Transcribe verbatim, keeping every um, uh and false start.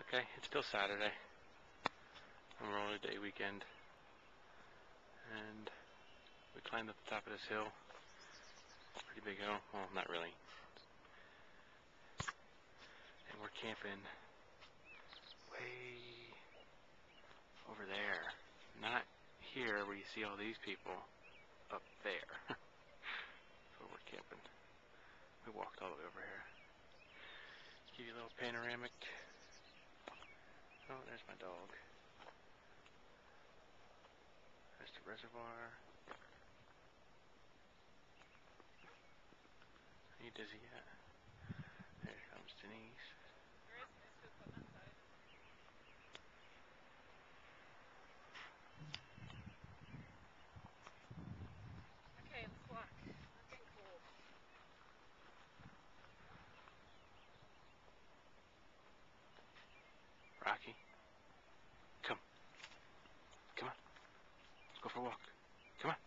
Okay, it's still Saturday. Memorial Day weekend. And we climbed up the top of this hill. Pretty big hill. Well, not really. And we're camping way over there. Not here where you see all these people. Up there. That's where we're camping. We walked all the way over here. Give you a little panoramic. Oh, there's my dog. There's the reservoir. Are you dizzy yet? There comes Denise. There is no soup on that side. Okay, let's walk. I'm getting cold. Rocky, come. Come on. Let's go for a walk. Come on.